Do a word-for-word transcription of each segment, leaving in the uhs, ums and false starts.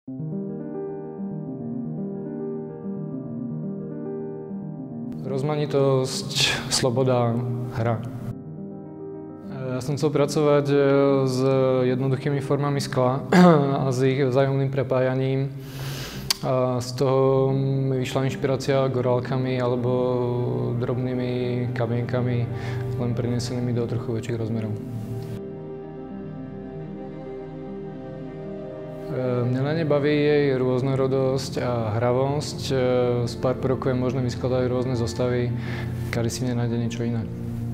Rozmanitosť, sloboda, hra. Ja som chcel pracovať s jednoduchými formami skla a s ich vzájomným prepájaním. A z toho mi vyšla inšpirácia gorálkami alebo drobnými kamienkami, len prenesenými do trochu väčších rozmerov. Mňa na ne baví jej rôznorodosť a hravosť. Z pár prvkov je možné vyskladať rôzne zostavy, každý si nenájde niečo iné.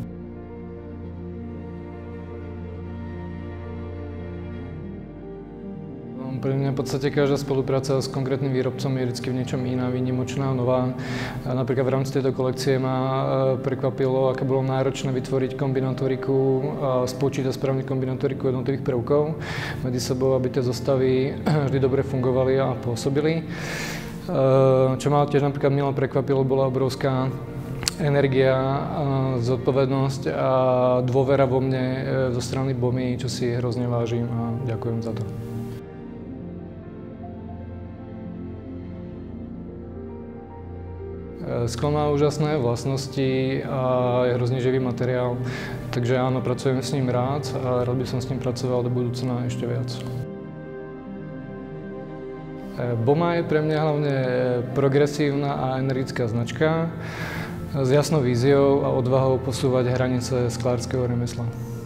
Pre mňa v podstate každá spolupráca s konkrétnym výrobcom je vždy v niečom iná, výnimočná, nová. Napríklad v rámci tejto kolekcie ma prekvapilo, aké bolo náročné vytvoriť kombinatoriku a spočítať správne kombinatoriku jednotlivých prvkov medzi sebou, aby tie zostavy vždy dobre fungovali a pôsobili. Čo ma tiež napríklad milo prekvapilo, bola obrovská energia, zodpovednosť a dôvera vo mne zo strany Bommy, čo si hrozne vážim a ďakujem za to. Sklo má úžasné vlastnosti a je hrozne živý materiál, takže áno, pracujem s ním rád a rád by som s ním pracoval do budúcna ešte viac. Bomma je pre mňa hlavne progresívna a energická značka s jasnou víziou a odvahou posúvať hranice sklárskeho remesla.